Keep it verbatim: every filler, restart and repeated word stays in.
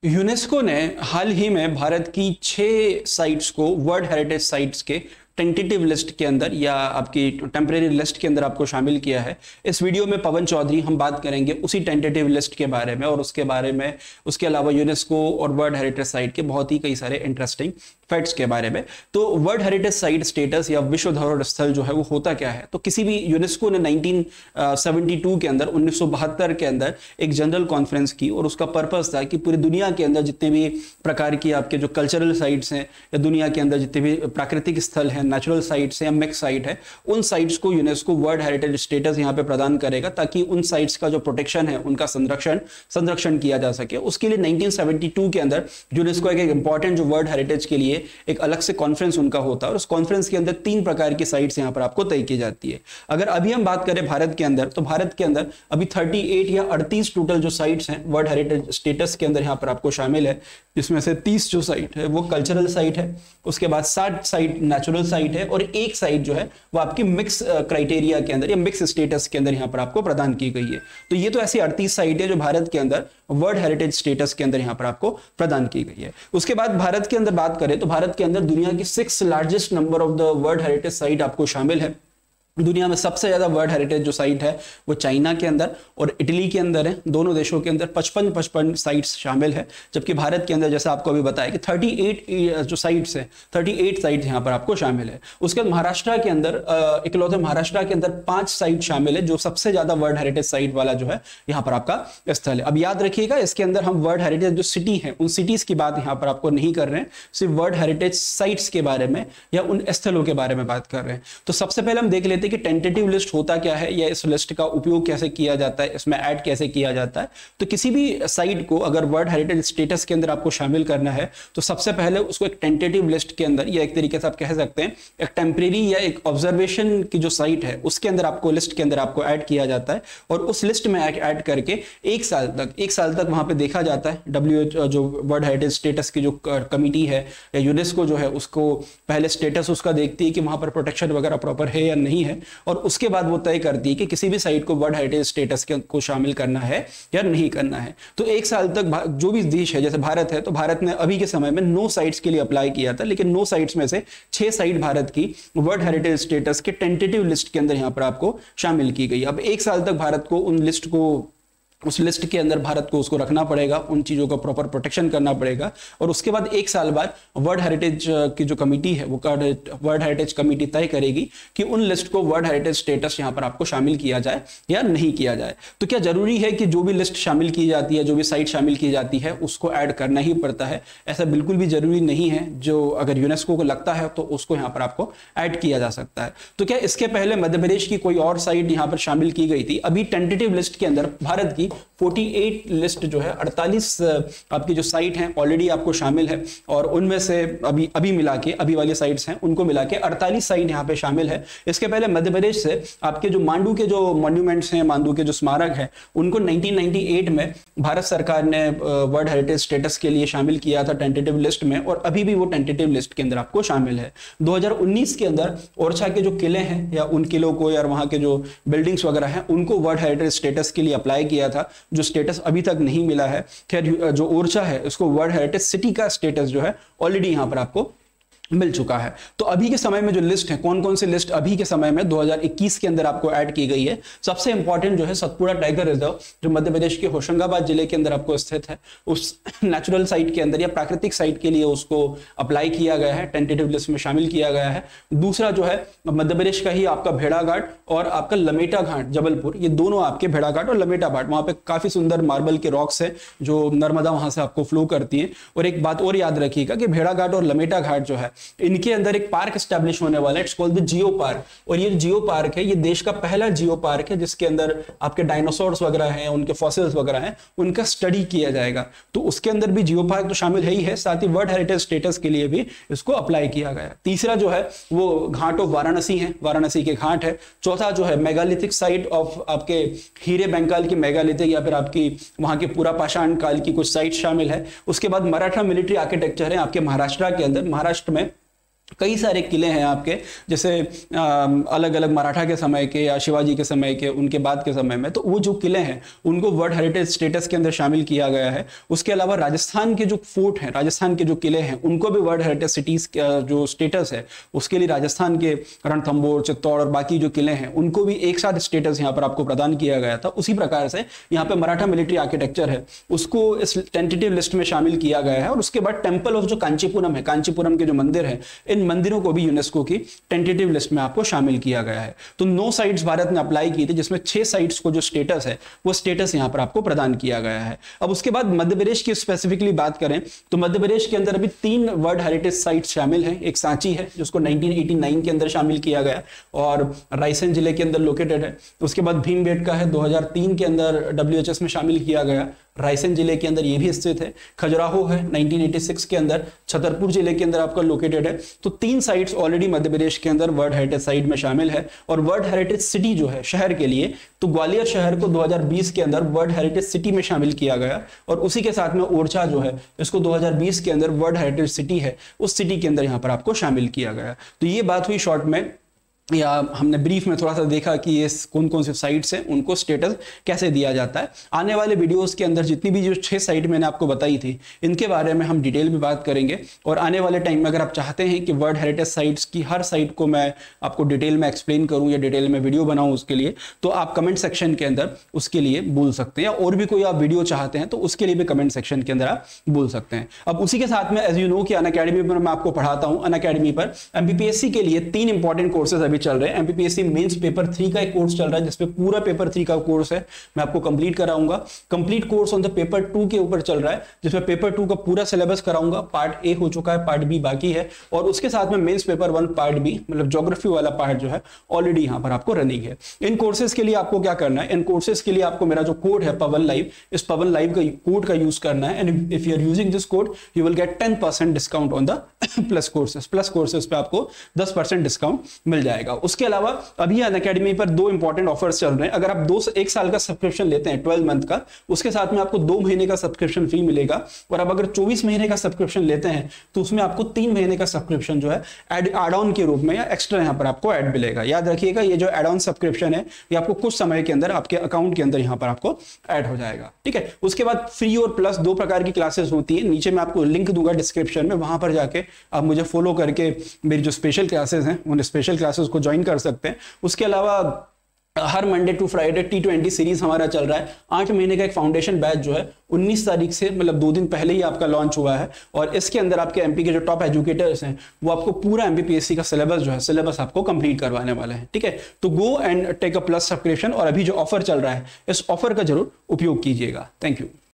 UNESCO ने हाल ही में भारत की छह साइट्स को वर्ल्ड हेरिटेज साइट्स के टेंटेटिव लिस्ट के अंदर या आपकी टेम्परेरी लिस्ट के अंदर आपको शामिल किया है। इस वीडियो में पवन चौधरी हम बात करेंगे उसी टेंटेटिव लिस्ट के बारे में और उसके बारे में उसके अलावा यूनेस्को और वर्ल्ड हेरिटेज साइट के बहुत ही कई सारे इंटरेस्टिंग फैक्ट्स के बारे में। तो वर्ल्ड हेरिटेज साइट स्टेटस या विश्व धरोहर स्थल जो है वो होता क्या है, तो किसी भी यूनेस्को ने नाइनटीन सेवेंटी टू के अंदर उन्नीस सौ बहत्तर के अंदर एक जनरल कॉन्फ्रेंस की और उसका पर्पस था कि पूरी दुनिया के अंदर जितने भी प्रकार की आपके जो कल्चरल साइट्स हैं या दुनिया के अंदर जितने भी प्राकृतिक स्थल हैं, नेचुरल साइट्स हैं या मिक्स साइट है, उन साइट्स को यूनेस्को वर्ल्ड हेरिटेज स्टेटस यहाँ पे प्रदान करेगा ताकि उन साइट्स का जो प्रोटेक्शन है उनका संरक्षण संरक्षण किया जा सके। उसके लिए नाइनटीन सेवेंटी टू के अंदर यूनेस्को एक इंपॉर्टेंट जो वर्ल्ड हेरिटेज के लिए एक अलग से कॉन्फ्रेंस उनका होता है और उस कॉन्फ्रेंस के अंदर तीन प्रकार की साइट्स यहां पर आपको तय की जाती है। अगर अभी हम बात करें भारत के अंदर, तो भारत के अंदर अभी अड़तीस या अड़तीस टोटल जो साइट्स हैं वर्ल्ड हेरिटेज स्टेटस के अंदर यहां पर आपको शामिल है, जिसमें से तीस जो साइट है वो कल्चरल साइट है, उसके बाद साठ साइट नेचुरल साइट है और एक साइट जो है वो आपकी मिक्स क्राइटेरिया के अंदर या मिक्स स्टेटस के अंदर यहां पर आपको प्रदान की गई है। तो ये तो ऐसी अड़तीस साइट है जो भारत के अंदर वर्ल्ड हेरिटेज स्टेटस के अंदर यहां पर आपको प्रदान की गई है। उसके बाद भारत के अंदर बात करें तो भारत के अंदर दुनिया की six largest number of the world heritage site आपको शामिल है। दुनिया में सबसे ज्यादा वर्ल्ड हेरिटेज जो साइट है वो चाइना के अंदर और इटली के अंदर है। दोनों देशों के अंदर पचपन पचपन साइट्स शामिल है, जबकि भारत के अंदर जैसा आपको अभी बताया कि अड़तीस जो साइट्स है अड़तीस साइट्स यहां पर आपको शामिल है। उसके बाद महाराष्ट्र के अंदर इकलौते महाराष्ट्र के अंदर पांच साइट शामिल है जो सबसे ज्यादा वर्ल्ड हेरिटेज साइट वाला जो है यहाँ पर आपका स्थल है। अब याद रखिएगा इसके अंदर हम वर्ल्ड हेरिटेज जो सिटी है उन सिटीज की बात यहाँ पर आपको नहीं कर रहे हैं, सिर्फ वर्ल्ड हेरिटेज साइट्स के बारे में या उन स्थलों के बारे में बात कर रहे हैं। तो सबसे पहले हम देख लेते हैं कि टेंटेटिव लिस्ट होता क्या है या इस लिस्ट का उपयोग कैसे किया जाता है, इसमें ऐड कैसे किया जाता है। तो किसी भी साइट को अगर वर्ल्ड हेरिटेज स्टेटस के अंदर आपको शामिल करना है तो सबसे पहले उसको एक टेंटेटिव लिस्ट के अंदर या एक तरीके से आप कह सकते हैं एक टेम्परेरी या एक ऑब्जर्वेशन की जो साइट है उसके अंदर आपको लिस्ट के अंदर आपको ऐड किया जाता है और उस लिस्ट में ऐड करके एक साल तक एक साल तक वहां पे देखा जाता है। डब्ल्यू जो वर्ल्ड हेरिटेज स्टेटस की जो कमिटी है या यूनेस्को जो है उसको पहले स्टेटस उसका देखती है कि वहां पर प्रोटेक्शन वगैरह प्रॉपर है या नहीं है और उसके बाद वो तय करती है कि किसी भी साइट को वर्ल्ड हेरिटेज स्टेटस को शामिल करना है या नहीं करना है। तो एक साल तक जो भी देश है, जैसे भारत है तो भारत ने अभी के समय में नौ साइट्स के लिए अप्लाई किया था, लेकिन नौ साइट्स में से छह साइट भारत की वर्ल्ड हेरिटेज स्टेटस के टेंटेटिव लिस्ट के अंदर यहां पर आपको शामिल की गई। अब एक साल तक भारत को उन लिस्ट को उस लिस्ट के अंदर भारत को उसको रखना पड़ेगा, उन चीजों का प्रॉपर प्रोटेक्शन करना पड़ेगा और उसके बाद एक साल बाद वर्ल्ड हेरिटेज की जो कमिटी है वो वर्ल्ड हेरिटेज कमिटी तय करेगी कि उन लिस्ट को वर्ल्ड हेरिटेज स्टेटस यहां पर आपको शामिल किया जाए या नहीं किया जाए। तो क्या जरूरी है कि जो भी लिस्ट शामिल की जाती है, जो भी साइट शामिल की जाती है उसको ऐड करना ही पड़ता है? ऐसा बिल्कुल भी जरूरी नहीं है। जो अगर यूनेस्को को लगता है तो उसको यहां पर आपको ऐड किया जा सकता है। तो क्या इसके पहले मध्य प्रदेश की कोई और साइट यहां पर शामिल की गई थी? अभी टेंटेटिव लिस्ट के अंदर भारत की अड़तालीस लिस्ट जो है अड़तालीस आपकी जो साइट हैं ऑलरेडी आपको शामिल है और उनमें से अभी अभी मिला के अभी वाली साइट्स हैं उनको मिला के अड़तालीस साइट यहां पे शामिल है। इसके पहले मध्य प्रदेश से आपके जो मांडू के जो मॉन्यूमेंट्स हैं, मांडू के जो स्मारक हैं, उनको नाइनटीन नाइंटी एट में भारत सरकार ने वर्ल्ड हेरिटेज स्टेटस के लिए शामिल किया था टेंटेटिव लिस्ट में और अभी भी वो टेंटेटिव लिस्ट के अंदर आपको शामिल है। दो हज़ार उन्नीस के अंदर ओरछा के जो किले हैं या उन किलों को या वहां के जो बिल्डिंग्स वगैरह हैं उनको वर्ल्ड हेरिटेज स्टेटस के लिए अप्लाई किया था, जो स्टेटस अभी तक नहीं मिला है। खैर जो ओरछा है उसको वर्ल्ड हेरिटेज सिटी का स्टेटस जो है ऑलरेडी यहां पर आपको मिल चुका है। तो अभी के समय में जो लिस्ट है, कौन कौन सी लिस्ट अभी के समय में दो हज़ार इक्कीस के अंदर आपको ऐड की गई है, सबसे इंपॉर्टेंट जो है सतपुड़ा टाइगर रिजर्व जो मध्य प्रदेश के होशंगाबाद जिले के अंदर आपको स्थित है, उस नेचुरल साइट के अंदर या प्राकृतिक साइट के लिए उसको अप्लाई किया गया है, टेंटेटिव लिस्ट में शामिल किया गया है। दूसरा जो है मध्य प्रदेश का ही आपका भेड़ाघाट और आपका लमेटा घाट जबलपुर, ये दोनों आपके भेड़ाघाट और लमेटा घाट, वहां पे काफी सुंदर मार्बल के रॉक्स है जो नर्मदा वहां से आपको फ्लो करती है। और एक बात और याद रखिएगा कि भेड़ाघाट और लमेटा घाट जो है इनके अंदर एक पार्क एस्टैब्लिश होने वाला है, it's called the geo park. और ये जियो पार्क है, ये देश का पहला जियो पार्क है जिसके अंदर आपके डायनासोर्स वगैरह हैं, उनके फॉसिल्स वगैरह हैं, उनका स्टडी किया जाएगा। तो उसके अंदर भी जियो पार्क तो शामिल है ही है, साथ ही वर्ल्ड हेरिटेज स्टेटस के लिए भी इसको अप्लाई किया गया। तीसरा जो है वो घाट ऑफ वाराणसी है, वाराणसी के घाट है। चौथा जो है मेगालिथिक साइट ऑफ आपके हीरे बंगाल की मेगालिथिक या फिर आपकी वहां के पूरा पाषाण काल की कुछ साइट शामिल है। उसके बाद मराठा मिलिट्री आर्किटेक्चर है आपके महाराष्ट्र के अंदर, महाराष्ट्र में कई सारे किले हैं आपके, जैसे अलग अलग मराठा के समय के या शिवाजी के समय के, उनके बाद के समय में, तो वो जो किले हैं उनको वर्ल्ड हेरिटेज स्टेटस के अंदर शामिल किया गया है। उसके अलावा राजस्थान के जो फोर्ट हैं, राजस्थान के जो किले हैं, उनको भी वर्ल्ड हेरिटेज सिटीज का जो स्टेटस है उसके लिए राजस्थान के रणथंबोर, चित्तौड़ और बाकी जो किले हैं उनको भी एक साथ स्टेटस यहाँ पर आपको प्रदान किया गया था। उसी प्रकार से यहाँ पे मराठा मिलिट्री आर्किटेक्चर है उसको इस टेंटेटिव लिस्ट में शामिल किया गया है। और उसके बाद टेम्पल ऑफ जो कांचीपुरम है, कांचीपुरम के जो मंदिर है, इन मंदिरों को भी यूनेस्को की टेंटेटिव लिस्ट में आपको शामिल किया गया है। तो नौ साइट्स भारत ने अप्लाई की थी, जिसमें छह साइट्स को जो स्टेटस है वो स्टेटस यहां पर आपको प्रदान किया गया है। अब उसके बाद मध्य प्रदेश की स्पेसिफिकली बात करें तो मध्य प्रदेश के अंदर अभी तीन वर्ल्ड हेरिटेज साइट्स शामिल हैं। एक सांची है जिसको नाइनटीन एटी नाइन के अंदर शामिल किया गया और रायसेन जिले के अंदर लोकेटेड है। उसके बाद भीमबेटका है, दो हज़ार तीन के अंदर डब्ल्यूएचएस में शामिल किया गया, रायसेन जिले के अंदर ये भी स्थित है। खजुराहो है नाइनटीन एटी सिक्स के अंदर, छतरपुर जिले के अंदर आपका लोकेटेड है। तो तीन साइट्स ऑलरेडी मध्य प्रदेश के अंदर वर्ल्ड हेरिटेज साइट में शामिल है। और वर्ल्ड हेरिटेज सिटी जो है शहर के लिए, तो ग्वालियर शहर को दो हज़ार बीस के अंदर वर्ल्ड हेरिटेज सिटी में शामिल किया गया और उसी के साथ में ओरछा जो है इसको दो हज़ार बीस के अंदर वर्ल्ड हेरिटेज सिटी है उस सिटी के अंदर यहाँ पर आपको शामिल किया गया। तो ये बात हुई शॉर्ट में, या हमने ब्रीफ में थोड़ा सा देखा कि ये कौन कौन से साइट्स हैं, उनको स्टेटस कैसे दिया जाता है। आने वाले वीडियोस के अंदर जितनी भी जो छह साइट मैंने आपको बताई थी इनके बारे में हम डिटेल में बात करेंगे। और आने वाले टाइम में अगर आप चाहते हैं कि वर्ल्ड हेरिटेज साइट्स की हर साइट को मैं आपको डिटेल में एक्सप्लेन करूं या डिटेल में वीडियो बनाऊं उसके लिए, तो आप कमेंट सेक्शन के अंदर उसके लिए बोल सकते हैं। या और भी कोई आप वीडियो चाहते हैं तो उसके लिए भी कमेंट सेक्शन के अंदर आप बोल सकते हैं। अब उसी के साथ में एज यू नो कि अनअकैडमी पर मैं आपको पढ़ाता हूं। अनअकैडमी पर एमपीपीएससी के लिए तीन इंपॉर्टेंट कोर्सेज अभी चल रहे हैं। एमपीपीएससी मेंस पेपर थ्री का एक कोर्स चल रहा है जिसपे पूरा पेपर थ्री का कोर्स है मैं आपको कंप्लीट कराऊंगा। Complete course on the paper two के ऊपर चल रहा है जिसमें पेपर टू का पूरा सिलेबस कराऊंगा। पार्ट ए हो चुका है, पार्ट बी बाकी है। और उसके साथ में mains paper one part B मतलब ज्योग्राफी वाला पार्ट जो है ऑलरेडी यहां पर आपको रनिंग है। इन कोर्सेज के लिए आपको क्या करना है, इन कोर्सेज के लिए आपको मेरा जो कोड है पवन लाइव, इस पवन लाइव का कोड का यूज करना है। And if you are using this code you will get ten percent discount on the plus courses. Plus courses पे आपको दस परसेंट डिस्काउंट मिल जाएगा। उसके अलावा अभी अनअकैडमी पर दो इंपॉर्टेंट ऑफर्स चल रहे हैं। अगर आप दो से एक साल का सब्सक्रिप्शन लेते हैं ट्वेल्व मंथ का, उसके साथ में आपको दो महीने का सब्सक्रिप्शन फ्री मिलेगा। और आप अगर चौबीस महीने का सब्सक्रिप्शन लेते हैं तो उसमें आपको तीन महीने का सब्सक्रिप्शन जो है एड एड ऑन के रूप में या एक्स्ट्रा यहां पर आपको ऐड मिलेगा। याद रखिएगा ये जो एड ऑन सब्सक्रिप्शन है ये आपको कुछ समय के अंदर आपके अकाउंट के अंदर यहां पर आपको ऐड हो जाएगा। ठीक है, उसके बाद फ्री और प्लस दो प्रकार की क्लासेस होती है। नीचे मैं आपको लिंक दूंगा डिस्क्रिप्शन में, वहां पर जाके आप मुझे फॉलो करके मेरी जो स्पेशल क्लासेस हैं उन स्पेशल क्लासेस को ज्वाइन कर सकते हैं। उसके अलावा हर Monday to Friday T twenty series हमारा चल रहा है। आठ महीने का एक फाउंडेशन बैच जो है उन्नीस तारीख से मतलब दो दिन पहले ही आपका लॉन्च हुआ है। और इसके अंदर आपके एमपी के जो टॉप एजुकेटर्स हैं वो आपको पूरा एमपीपीएससी का सिलेबस जो है सिलेबस आपको कंप्लीट करवाने वाले हैं। ठीक है, तो go and take a plus subscription. और अभी जो ऑफर चल रहा है इस ऑफर का जरूर उपयोग कीजिएगा। Thank you.